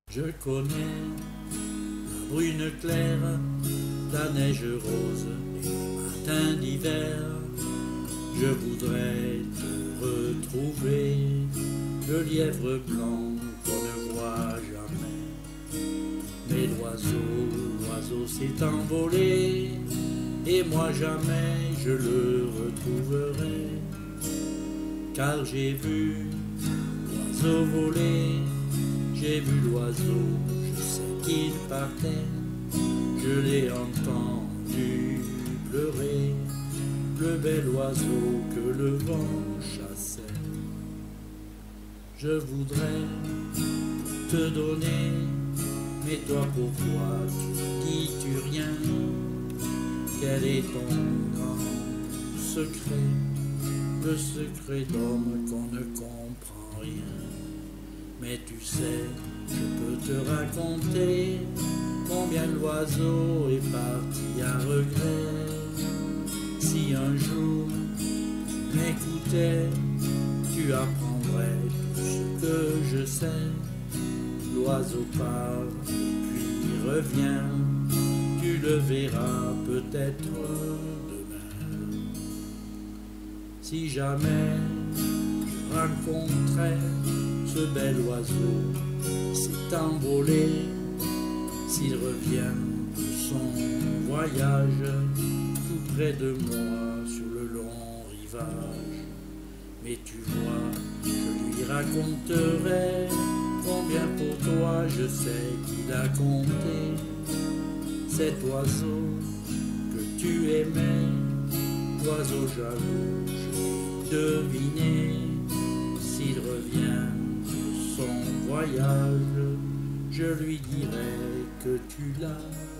Je connais la brune claire, la neige rose et les matins d'hiver. Je voudrais te retrouver, le lièvre blanc qu'on ne voit jamais. Mais l'oiseau s'est envolé, et moi jamais je le retrouverai. Car j'ai vu l'oiseau voler, j'ai vu l'oiseau, je sais qu'il partait. Je l'ai entendu pleurer, le bel oiseau que le vent chassait. Je voudrais te donner, mais toi pourquoi tu dis-tu rien? Quel est ton grand secret, le secret d'homme qu'on ne comprend rien? Mais tu sais, je peux te raconter combien l'oiseau est parti à regret. Si un jour tu m'écoutais, tu apprendrais tout ce que je sais. L'oiseau part et puis revient, tu le verras peut-être demain. Si jamais je rencontrais ce bel oiseau, s'est envolé, s'il revient de son voyage, tout près de moi sur le long rivage. Mais tu vois, je lui raconterai combien pour toi je sais qu'il a compté. Cet oiseau que tu aimais, oiseau jaloux, je l'ai deviné. S'il revient de son voyage, je lui dirai que tu l'as